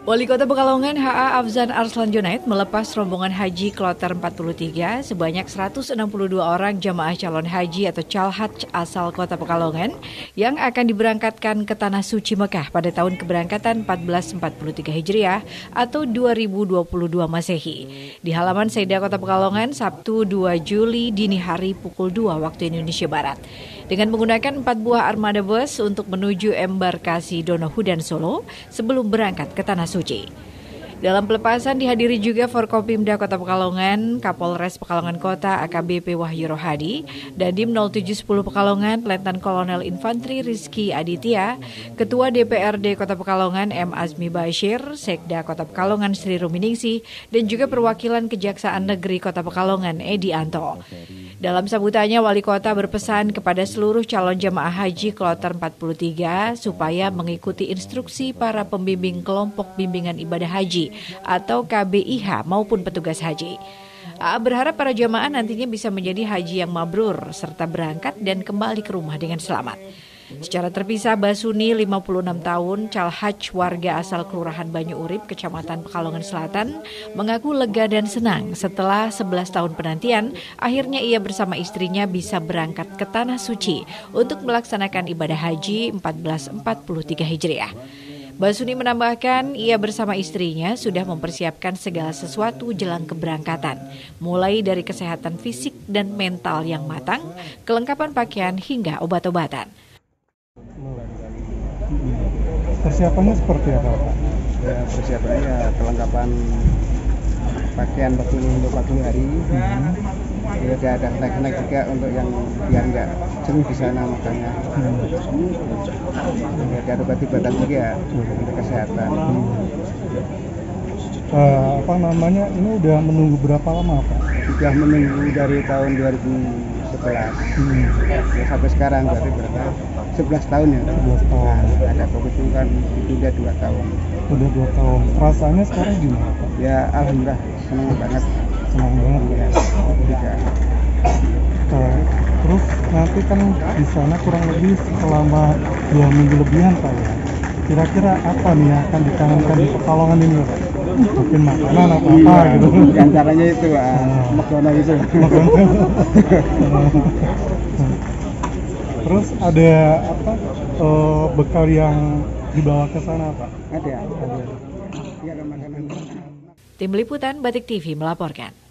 Wali Kota Pekalongan H.A. Afzan Arslan Junaid melepas rombongan haji Kloter 43 sebanyak 162 orang jamaah calon haji atau calhaj asal Kota Pekalongan yang akan diberangkatkan ke Tanah Suci Mekah pada tahun keberangkatan 1443 Hijriah atau 2022 Masehi. Di halaman Seda Kota Pekalongan Sabtu 2 Juli dini hari pukul 2 waktu Indonesia Barat. Dengan menggunakan 4 buah armada bus untuk menuju embarkasi Donohudan Solo sebelum berangkat ke Tanah Suci. Dalam pelepasan dihadiri juga Forkopimda Kota Pekalongan, Kapolres Pekalongan Kota AKBP Wahyu Rohadi, Dandim 0710 Pekalongan, Letnan Kolonel Infantri Rizky Aditya, Ketua DPRD Kota Pekalongan M. Azmi Bashir, Sekda Kota Pekalongan Sri Ruminingsih, dan juga perwakilan Kejaksaan Negeri Kota Pekalongan Edi Anto. Dalam sambutannya, Wali Kota berpesan kepada seluruh calon jamaah haji Kloter 43 supaya mengikuti instruksi para pembimbing kelompok bimbingan ibadah haji atau KBIH maupun petugas haji. A berharap para jamaah nantinya bisa menjadi haji yang mabrur serta berangkat dan kembali ke rumah dengan selamat. Secara terpisah, Basuni, 56 tahun, calhaj warga asal Kelurahan Banyu Urip, Kecamatan Pekalongan Selatan, mengaku lega dan senang setelah 11 tahun penantian, akhirnya ia bersama istrinya bisa berangkat ke Tanah Suci untuk melaksanakan ibadah haji 1443 Hijriah. Basuni menambahkan ia bersama istrinya sudah mempersiapkan segala sesuatu jelang keberangkatan, mulai dari kesehatan fisik dan mental yang matang, kelengkapan pakaian hingga obat-obatan. Persiapannya seperti apa, Pak? Ya, persiapannya kelengkapan pakaian untuk pagi hari. Ya, ada snack-snack juga untuk yang biar nggak jenuh di sana makanya. Ya, ada obat-obatan juga untuk kesehatan. Ini udah menunggu berapa lama, Pak? Sudah menunggu dari tahun 2011 ya, sampai sekarang berarti berapa? 11 tahun ya. 11 tahun. Nah, ada COVID itu kan itu udah 2 tahun. Udah 2 tahun. Rasanya sekarang gimana, Pak? Ya, alhamdulillah senang banget. Senang banget ya. Terus nanti kan di sana kurang lebih selama 2 minggu lebihan, Pak ya. Kira-kira apa nih yang akan dikangenkan di Pekalongan ini, Pak? Mungkin makanan atau apa gitu. Di antaranya itu, McDonald itu. Terus ada bekal yang dibawa ke sana, Pak? Ada. Iya, makanan. Tim Liputan Batik TV melaporkan.